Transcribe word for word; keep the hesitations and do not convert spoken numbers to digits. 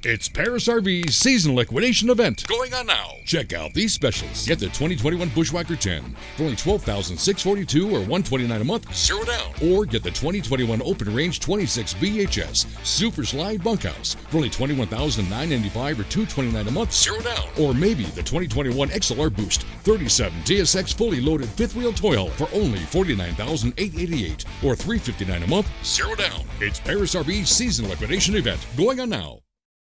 It's Parris R V's season liquidation event going on now. Check out these specials. Get the twenty twenty-one Bushwhacker ten for only twelve thousand six hundred forty-two dollars or one hundred twenty-nine dollars a month, zero down. Or get the twenty twenty-one Open Range twenty-six B H S Super Slide Bunkhouse for only twenty-one thousand nine hundred ninety-five dollars or two hundred twenty-nine dollars a month, zero down. Or maybe the twenty twenty-one X L R Boost thirty-seven T S X fully loaded fifth wheel toy haul for only forty-nine thousand eight hundred eighty-eight dollars or three hundred fifty-nine dollars a month, zero down. It's Parris R V's season liquidation event going on now.